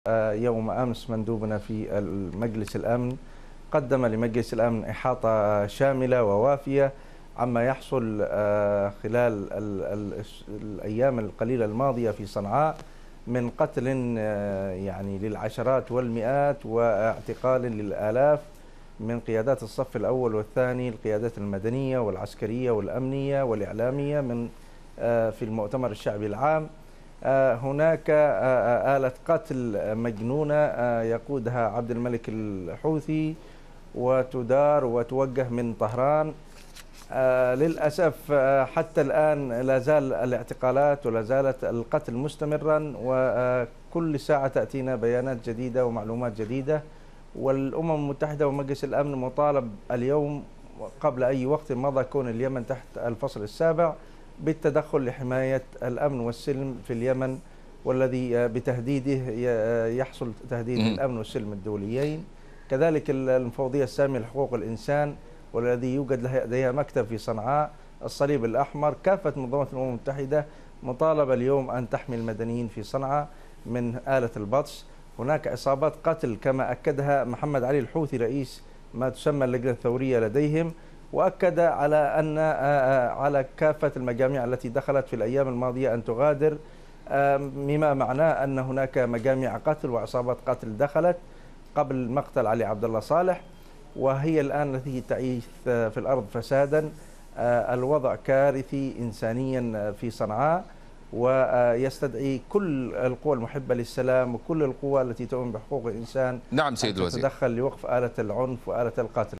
يوم أمس مندوبنا في مجلس الأمن قدم لمجلس الأمن إحاطة شاملة ووافية عما يحصل خلال الأيام القليلة الماضية في صنعاء من قتل يعني للعشرات والمئات واعتقال للآلاف من قيادات الصف الأول والثاني، القيادات المدنية والعسكرية والأمنية والإعلامية من في المؤتمر الشعبي العام. هناك آلة قتل مجنونة يقودها عبد الملك الحوثي وتدار وتوجه من طهران. للأسف حتى الآن لا زال الاعتقالات ولا زالت القتل مستمرا، وكل ساعة تأتينا بيانات جديدة ومعلومات جديدة. والأمم المتحدة ومجلس الأمن مطالب اليوم قبل أي وقت مضى كون اليمن تحت الفصل السابع بالتدخل لحماية الأمن والسلم في اليمن، والذي بتهديده يحصل تهديد للأمن والسلم الدوليين. كذلك المفوضية السامية لحقوق الإنسان والذي يوجد لديها مكتب في صنعاء، الصليب الأحمر، كافة منظمة الأمم المتحدة مطالبة اليوم أن تحمي المدنيين في صنعاء من آلة البطش. هناك إصابات قتل كما أكدها محمد علي الحوثي رئيس ما تسمى اللجنة الثورية لديهم، وأكد على أن على كافة المجاميع التي دخلت في الأيام الماضية أن تغادر، مما معناه أن هناك مجاميع قتل وعصابات قتل دخلت قبل مقتل علي عبد الله صالح، وهي الآن التي تعيش في الأرض فسادا. الوضع كارثي إنسانيا في صنعاء، ويستدعي كل القوى المحبة للسلام وكل القوى التي تؤمن بحقوق الإنسان نعم سيد أن الوزير، تتدخل لوقف آلة العنف وآلة القتل.